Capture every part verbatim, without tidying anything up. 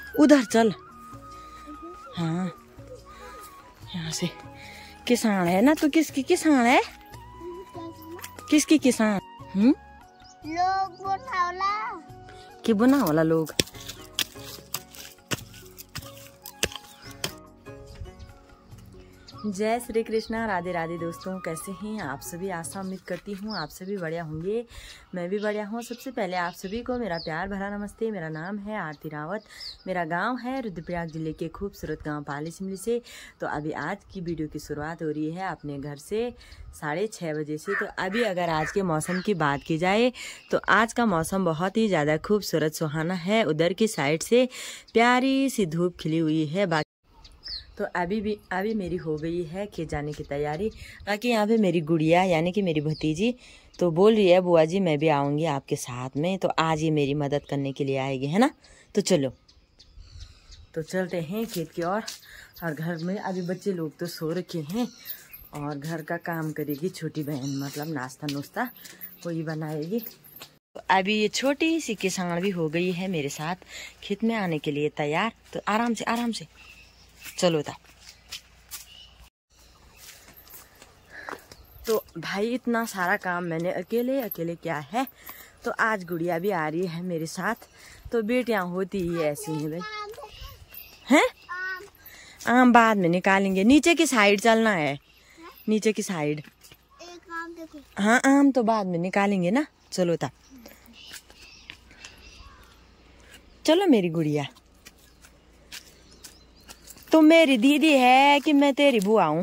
उधर चल। हाँ यहाँ से। किसान है ना तू? किसकी किसान है? किसकी किसान? हम्म लोग बनावला कि बना वाला लोग। जय श्री कृष्णा, राधे राधे दोस्तों, कैसे हैं आप सभी? आशा उम्मीद करती हूँ आप सभी बढ़िया होंगे। मैं भी बढ़िया हूँ। सबसे पहले आप सभी को मेरा प्यार भरा नमस्ते। मेरा नाम है आरती रावत। मेरा गांव है रुद्रप्रयाग जिले के खूबसूरत गांव पाली शिमली से। तो अभी आज की वीडियो की शुरुआत हो रही है अपने घर से साढ़े छः बजे से। तो अभी अगर आज के मौसम की बात की जाए तो आज का मौसम बहुत ही ज़्यादा खूबसूरत सुहाना है। उधर की साइड से प्यारी सी धूप खिली हुई है। बाकी तो अभी भी अभी मेरी हो गई है खेत जाने की तैयारी। बाकी यहाँ पे मेरी गुड़िया यानी कि मेरी भतीजी तो बोल रही है बुआ जी मैं भी आऊँगी आपके साथ में। तो आज ये मेरी मदद करने के लिए आएगी, है ना? तो चलो तो चलते हैं खेत की ओर। और घर में अभी बच्चे लोग तो सो रखे हैं और घर का काम करेगी छोटी बहन, मतलब नाश्ता नुश्ता वही बनाएगी। तो अभी ये छोटी सी किसान भी हो गई है मेरे साथ खेत में आने के लिए तैयार। तो आराम से आराम से चलो था। तो भाई इतना सारा काम मैंने अकेले अकेले किया है। तो आज गुड़िया भी आ रही है मेरे साथ। तो बेटियां होती ही ऐसी हैं भाई। हैं आम बाद में निकालेंगे। नीचे की साइड चलना है, नीचे की साइड। एक आम देखो। हाँ आम तो बाद में निकालेंगे ना। चलो था चलो मेरी गुड़िया। तुम मेरी दीदी है कि मैं तेरी बुआ हूँ?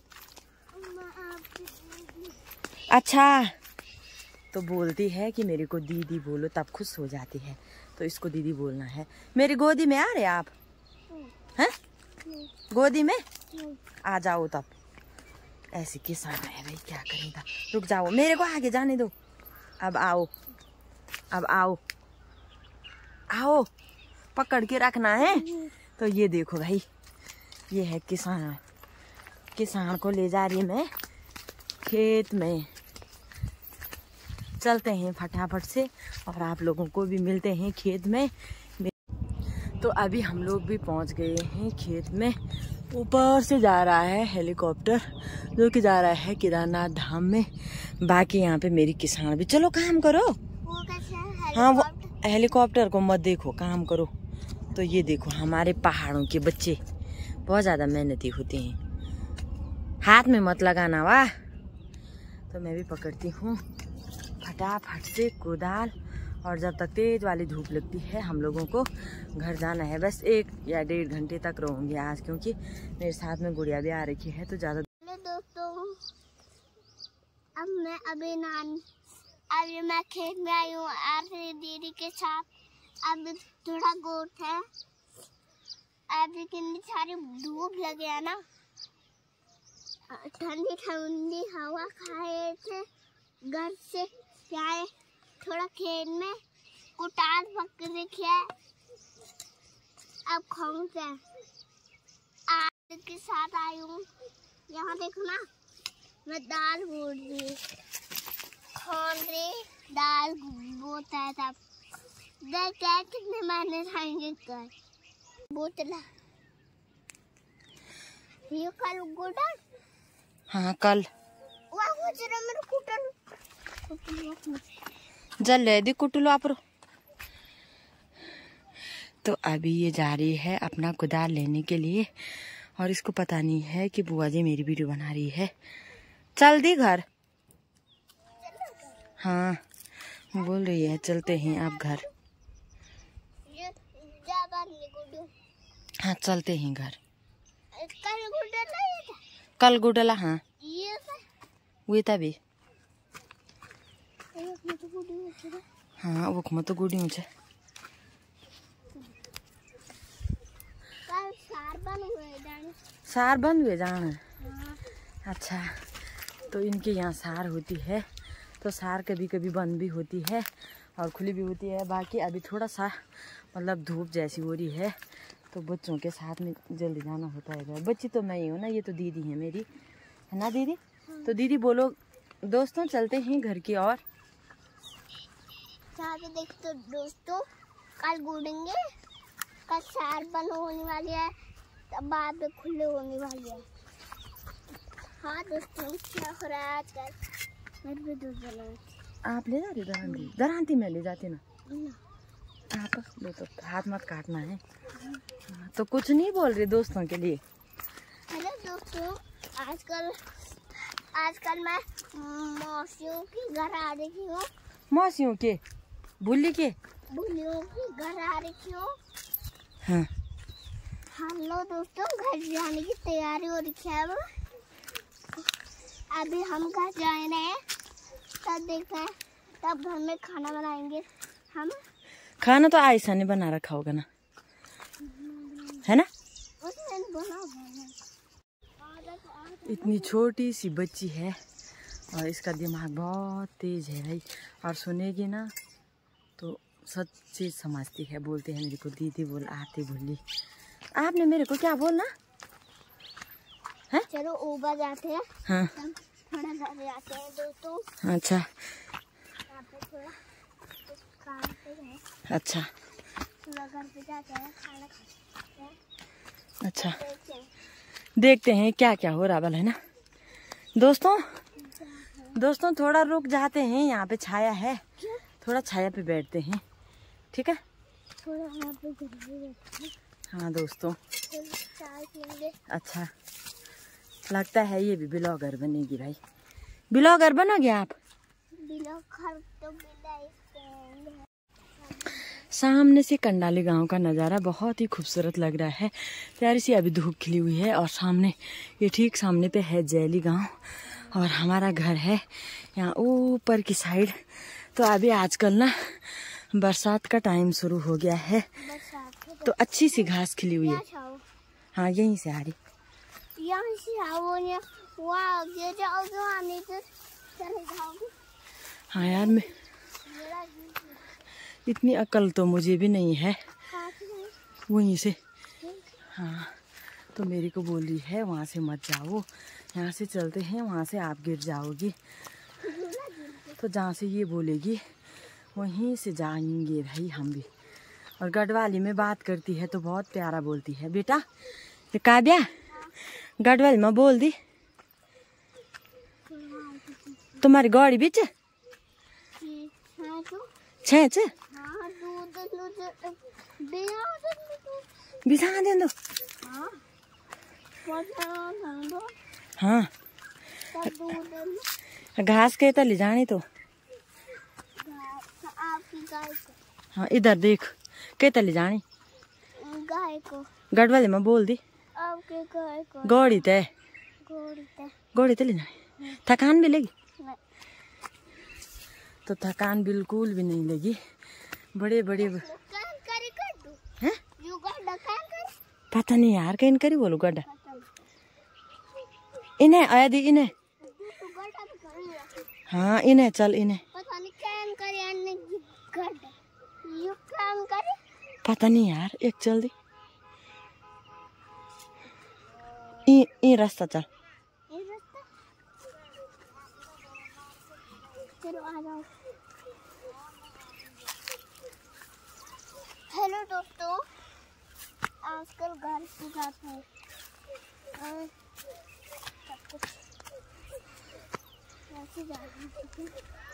अच्छा तो बोलती है कि मेरे को दीदी बोलो तब खुश हो जाती है। तो इसको दीदी बोलना है। मेरी गोदी में आ रहे आप? हैं गोदी में आ जाओ तब। ऐसी किसान है भाई, क्या करेगा। रुक जाओ, मेरे को आगे जाने दो। अब आओ, अब आओ आओ, पकड़ के रखना है। तो ये देखो भाई, ये है किसान। किसान को ले जा रही मैं खेत में। चलते हैं फटाफट से और आप लोगों को भी मिलते हैं खेत में। तो अभी हम लोग भी पहुंच गए हैं खेत में। ऊपर से जा रहा है हेलीकॉप्टर जो कि जा रहा है केदारनाथ धाम में। बाकी यहाँ पे मेरी किसान भी। चलो काम करो। वो कैसे है? हाँ वो हेलीकॉप्टर को मत देखो, काम करो। तो ये देखो हमारे पहाड़ों के बच्चे बहुत ज़्यादा मेहनती होते हैं। हाथ में मत लगाना वाह। तो मैं भी पकड़ती हूँ फटाफट से कुदाल। और जब तक तेज वाली धूप लगती है हम लोगों को घर जाना है। बस एक या डेढ़ घंटे तक रहूँगी आज, क्योंकि मेरे साथ में गुड़िया भी आ रखी है। तो ज़्यादा दोस्तों अब मैं अभी नान अभी मैं खेत में आई हूँ आरती दीदी के साथ। अब थोड़ा गोट है। अभी कितनी सारी धूप लगे है ना, ठंडी ठंडी हवा खाए थे। घर से आए थोड़ा खेत में कुटार पकड़ रखे। अब खाऊंगा। आज के साथ आई हूँ। यहाँ देखो ना, मैं दाल बोल रही खान रही दाल बोता है। तब देख क्या कितने महीने खाएंगे कर बोतला। ये कल गुडर। हाँ कल वाह जरा मेरे कुटल जल ले दी कुटलो आप। तो अभी ये जा रही है अपना कुदाल लेने के लिए। और इसको पता नहीं है कि बुआ जी मेरी वीडियो बना रही है। चल दी घर। हाँ बोल रही है चलते हैं आप घर। हाँ चलते हैं घर। कल गुडला कल गुडला। हाँ वो तभी हाँ वो में तो गुड़ी मुझे सार बंद हुए जाना। अच्छा तो इनके यहाँ सार होती है। तो सार कभी कभी बंद भी होती है और खुली भी होती है। बाकी अभी थोड़ा सा मतलब धूप जैसी हो रही है तो बच्चों के साथ में जल्दी जाना होता है। बच्ची तो मैं ही हूँ ना, ये तो दीदी है मेरी, है ना दीदी? तो दीदी बोलो दोस्तों चलते हैं घर की ओर। देख तो दोस्तों कल गुड़ेंगे कल चार बंद होने वाली है, तब बाद में खुले होने वाली है। हाँ दोस्तों, क्या हो रहा है आजकल? मेरे भी दूध बना। आप ले जा रहे दरांती? दरांती मैं ले जाती ना। ना। आप लो तो हाथ मत काटना है। तो कुछ नहीं बोल रही दोस्तों के लिए। हेलो दोस्तों, आजकल आजकल मैं मौसियों के घर आ रही हूँ। मौसियों के? बुल्ली के? बुल्लियों के घर आ रही हूँ। हाँ। हम लोग दोस्तों घर जाने की तैयारी हो रही है। अब अभी हम घर जा रहे हैं, तब देखते हैं, तब घर में खाना बनाएंगे हम। खाना तो आयशा ने बना रखा होगा ना, है ना? उसने बना इतनी छोटी सी बच्ची है और इसका दिमाग बहुत तेज है भाई। और सुनेगी ना तो सच चीज समझती है। बोलते हैं मेरे को दीदी बोल आती बोली। आपने मेरे को क्या बोलना है? चलो ऊपर जाते हैं। हाँ। थोड़ा घर जाते हैं दोस्तों। अच्छा यहाँ पे थोड़ा काम पे है। अच्छा थोड़ा घर पे जाते हैं, खाना खाते हैं। अच्छा, देखते हैं। देखते हैं क्या क्या हो रहा है ना दोस्तों। दोस्तों थोड़ा रुक जाते हैं, यहाँ पे छाया है, थोड़ा छाया पे बैठते हैं, ठीक है? थोड़ा यहाँ पे घर पे बैठते हैं। हाँ दोस्तों। चाय पीएंगे। अच्छा, लगता है ये भी ब्लॉगर बनेगी भाई। ब्लॉगर बनोगे आप? ब्लॉगर तो बिना इसके। सामने से कंडाली गांव का नज़ारा बहुत ही खूबसूरत लग रहा है। प्यारी सी अभी धूप खिली हुई है और सामने ये ठीक सामने पे है जैली गांव और हमारा घर है यहाँ ऊपर की साइड। तो अभी आजकल ना बरसात का टाइम शुरू हो गया है, तो अच्छी सी घास खिली हुई है। हाँ यहीं से आ रही। यहाँ से आओ, वहाँ आगे जाओगे, वहाँ नीचे चले जाओगे। हाँ यार, मैं इतनी अकल तो मुझे भी नहीं है। वहीं से हाँ, तो मेरी को बोली है वहाँ से मत जाओ, यहाँ से चलते हैं, वहाँ से आप गिर जाओगी। तो जहाँ से ये बोलेगी वहीं से जाएंगे भाई हम भी। और गढ़वाली में बात करती है तो बहुत प्यारा बोलती है। बेटा ये काव्या गढ़वाली में बोल दी। तुम्हारी गाड़ी बीच छेच बिछा दे दो। हाँ घास के तले जानी तो। हाँ इधर देख के तले जानी। गाय को गढ़वाली में बोल दी। आपके गाय को गौड़ी ते घोड़ी ते गौड़ी तले जानी। थकान भी लगी? नहीं। तो थकान बिल्कुल भी नहीं लगी। बड़े बड़े काम करे कर दो हैं? यू गड्ढा काम कर। पता नहीं यार कहीं करी बोलो गड्ढा इन्हें आया दी इन्हें। तू गड्ढा भी कर लिया। हाँ इन्हें चल इन्हें। पता नहीं काम करे अन्य गड्ढा यू काम करे। पता नहीं यार, एक चल दी ई ई रास्ता चल। ये रास्ता चलो आ जाओ। हेलो दोस्तों, आजकल घर से जाते हैं सब कुछ ऐसे जा रहे हैं।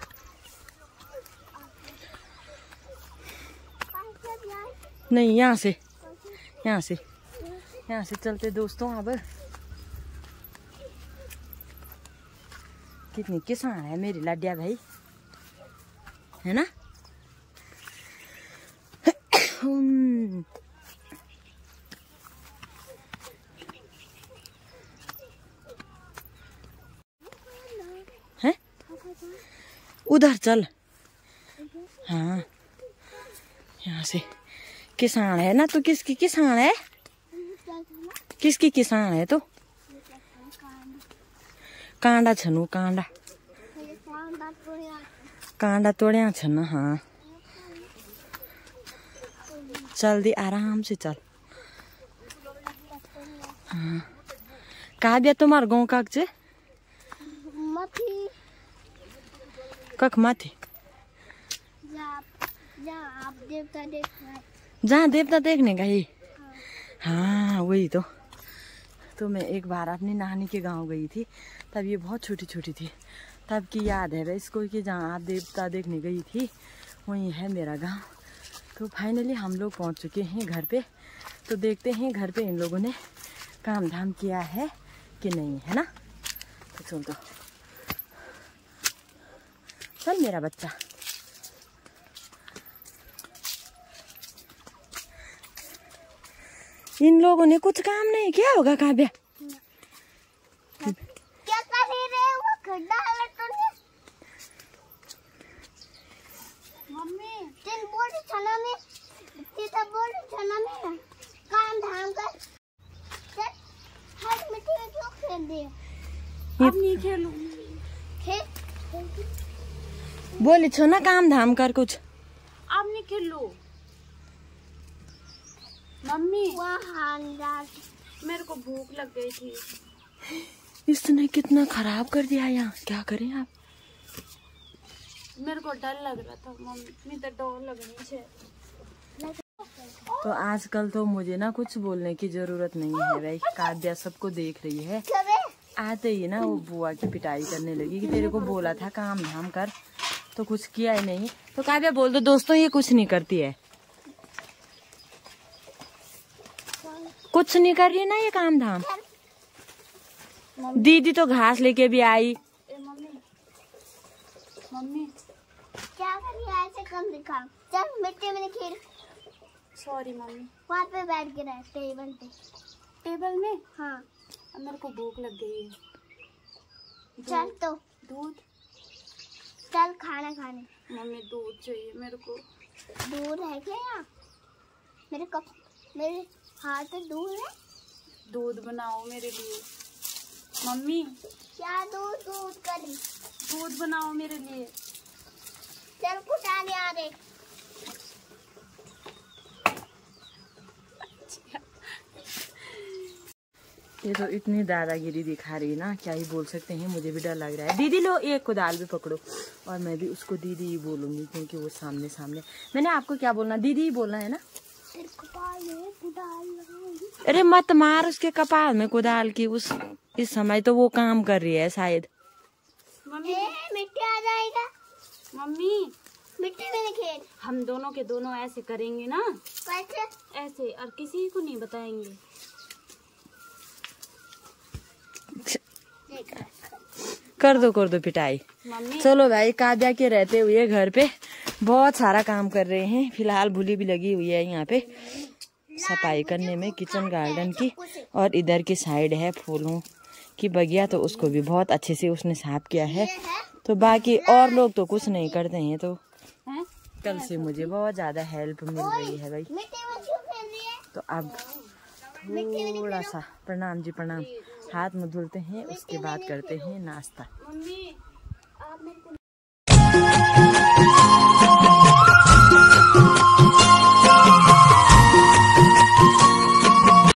नहीं यहाँ से यहाँ से यहाँ से चलते दोस्तों। अब कितनी किसान है मेरी लाडिया भाई, है ना? है उधर चल। हाँ यहाँ से किसान है ना? तो किसकी किसान है? किसकी किसान है? तो कांडा छनु कांडा कांडा तोड़िया छन। हाँ चल दी आराम से चल। हाँ काव्या तुम्हार गाँव काक छे? मथी कख माथी आप देवता देख जहाँ देवता देखने गई? हाँ वही तो तो मैं एक बार अपनी नानी के गांव गई थी, तब ये बहुत छोटी छोटी थी, तब की याद है इसको कि जहाँ आप देवता देखने गई थी वही है मेरा गांव। तो फाइनली हम लोग पहुँच चुके हैं घर पे। तो देखते हैं घर पे इन लोगों ने काम धाम किया है कि नहीं, है ना। तो चल तो चल मेरा बच्चा। इन लोगों ने कुछ काम नहीं किया होगा काव्या। क्या कर रहे हो? गड्ढा है तो नहीं मम्मी तीन बोल छना में सीधा बोल छना में काम धाम कर हर मिट्टी में क्यों खेल रहे हो? अब नहीं खेलूं। खेल बोले छो ना काम धाम कर कुछ। अब नहीं खेलो मम्मी। वहाँ मेरे को भूख लग गई थी। इसने कितना खराब कर दिया यहाँ, क्या करें आप। मेरे को डर लग रहा था मम्मी, तो डर लग रही है। तो आजकल तो मुझे ना कुछ बोलने की जरूरत नहीं है भाई, काव्या सबको देख रही है। आते ही ना वो बुआ की पिटाई करने लगी कि तेरे को बोला था काम धाम कर तो कुछ किया ही नहीं। तो काव्या बोल दो दोस्तों ये कुछ नहीं करती है, कुछ नहीं कर रही ना ये काम धाम। दीदी तो घास लेके भी आई। ए मम्मी मम्मी क्या कर रही है? ऐसे कम दिखा। चल मिट्टी में खेल। Sorry mummy. वहाँ पे बैठ के रह टेबल पे। टेबल में? हाँ। अब मेरे को भूख लग गई है। चल तो दूध। चल खाना खाने। मम्मी दूध चाहिए मेरे को। दूध है क्या यहाँ? मेरे कप मेरे हाथ में दूध है। दूध बनाओ मेरे लिए मम्मी। क्या दूध दूध कर रही? दूध बनाओ मेरे लिए। चल कुटाने आ रहे। ये तो इतनी दादागिरी दिखा रही है ना, क्या ही बोल सकते हैं। मुझे भी डर लग रहा है। दीदी लो एक कुदाल भी पकड़ो, और मैं भी उसको दीदी ही बोलूंगी क्योंकि वो सामने सामने। मैंने आपको क्या बोलना, दीदी ही बोलना है ना। अरे मत मार उसके कपाल में कुदाल की। उस इस समय तो वो काम कर रही है शायद। मम्मी मिट्टी आ जाएगा। मम्मी मिट्टी में खेल। हम दोनों के दोनों ऐसे करेंगे ना, कैसे? ऐसे, और किसी को नहीं बताएंगे। कर दो कर दो पिटाई। मम्मी चलो भाई, काव्या के रहते हुए घर पे बहुत सारा काम कर रहे हैं। फिलहाल भूली भी लगी हुई है यहाँ पे सफाई करने में किचन गार्डन की, और इधर की साइड है फूलों की बगिया, तो उसको भी बहुत अच्छे से उसने साफ किया है। तो बाकी और लोग तो कुछ नहीं करते हैं। तो है? कल से मुझे बहुत ज्यादा हेल्प मिल रही है भाई। मिट्टी में क्यों खेल रही है? तो अब थोड़ा सा प्रणाम जी प्रणाम, हाथ मुँह धुलते हैं, उसके बाद करते हैं नाश्ता। मम्मी